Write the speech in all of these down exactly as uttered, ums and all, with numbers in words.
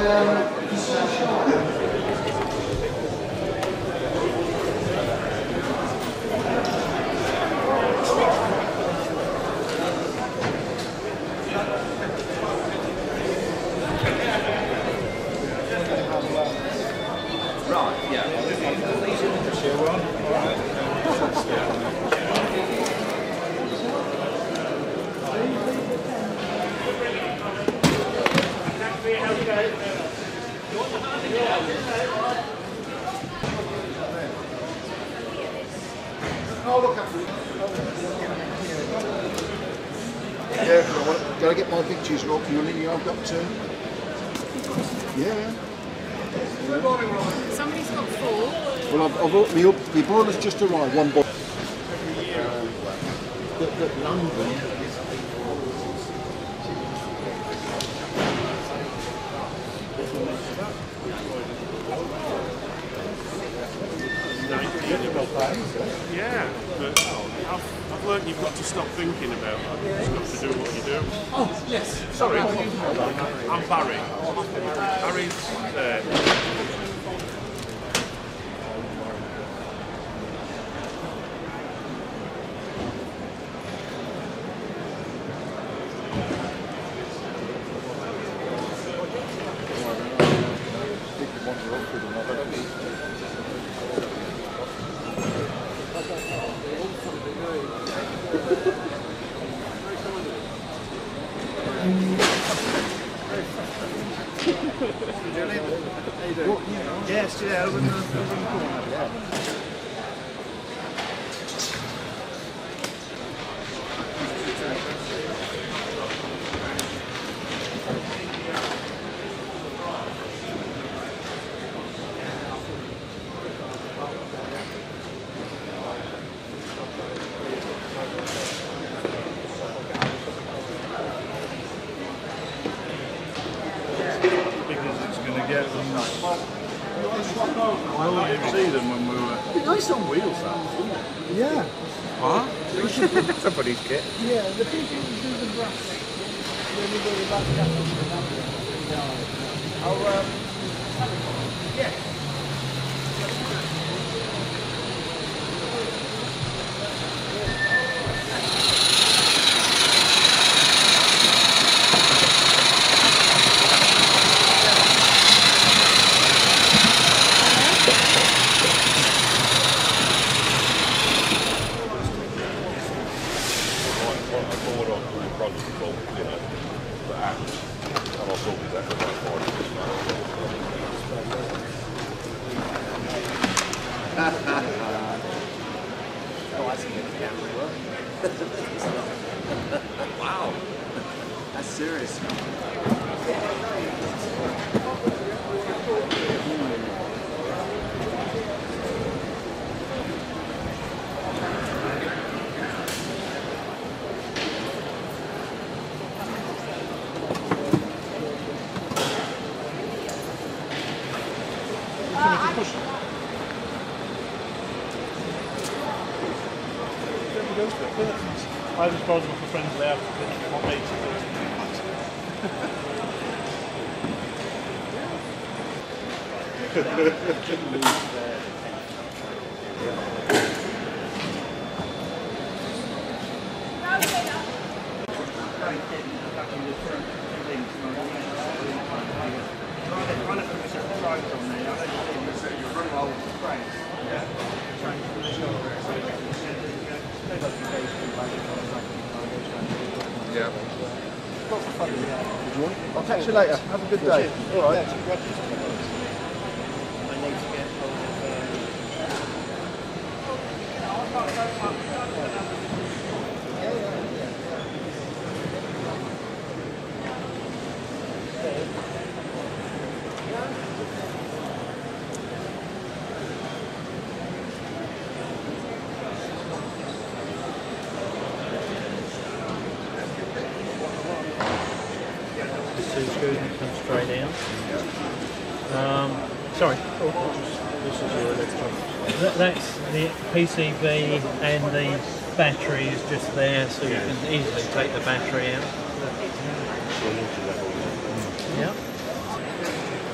Yeah, I want, gotta get my pictures, Rob. You're in here, I've got two. Yeah. Somebody's got four. Well, I've, I've got the, the boiler's just arrived, one boiler. That, that London is... Yeah, but I've, I've learned you've got to stop thinking about that. You've just got to do what you do. Oh, yes. Sorry, I'm Barry. Barry's there. Yes, yeah, over in the, over in the corner. Yeah. Because it's going to get them. Well, you see them when we were. It'd be nice on wheels, that, wouldn't it? Yeah. What? Somebody's kit. Yeah, the people who do the brush. When we do the brush cutting, I'll, um, yeah. Wow, that's serious. I was responsible for friends there for what makes it. Yeah. I'll catch you later. Have a good day. All right. Good and come straight down. Um, sorry. This is your electric. That, that's the P C B and the battery is just there, so you can easily take the battery out. Yeah.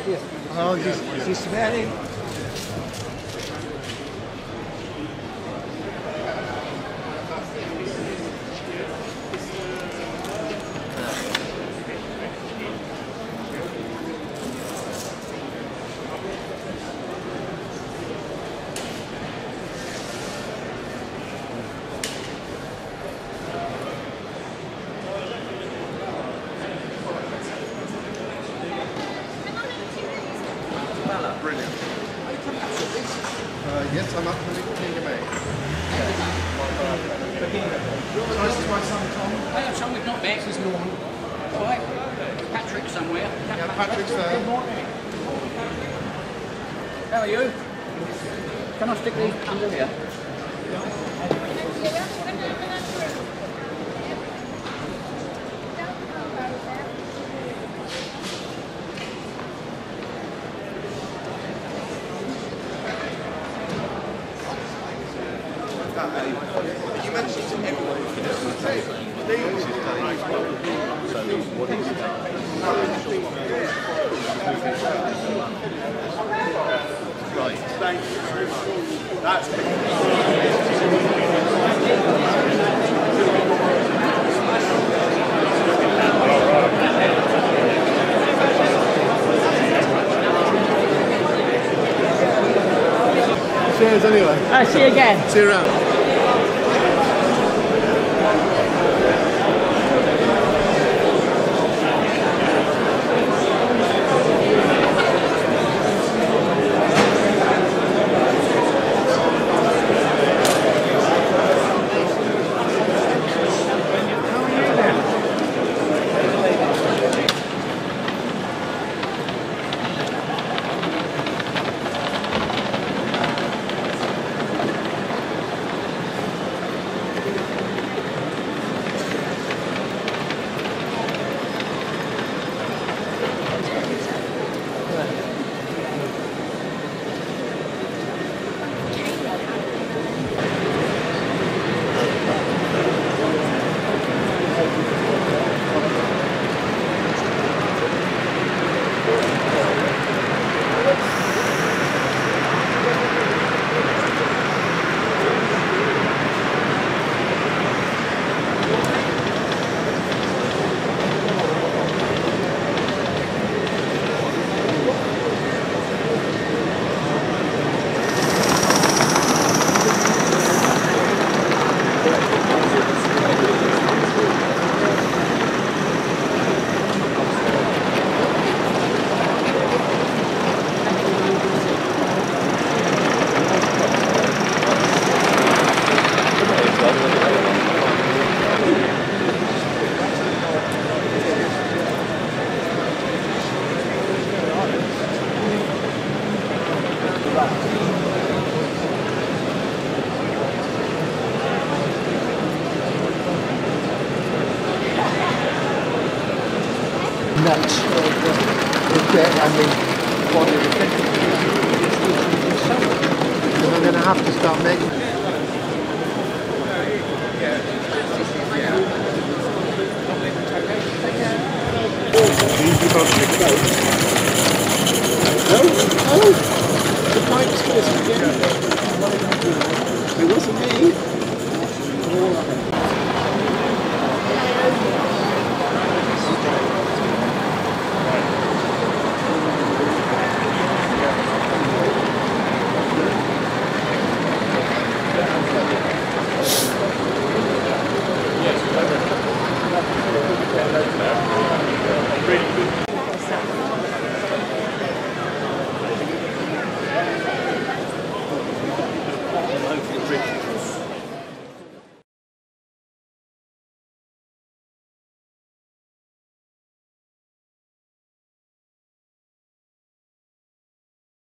Oh, is this, is this smelling? Brilliant. Uh, yes, I'm up for the beginning of May. So this is my son Tom. I have some we've not met. This is Norman. All right. Patrick somewhere. Yeah, Patrick's there. How are you? Can I stick these under here? You mentioned to everyone if you don't want to say these is done. So what is it? Right. Thank you very much. That's cheers anyway. I'll see you again. See you around. Nuts. The debt and the body of the debt. And I'm going to have to start making. Oh, oh, the pipe's going to It wasn't me.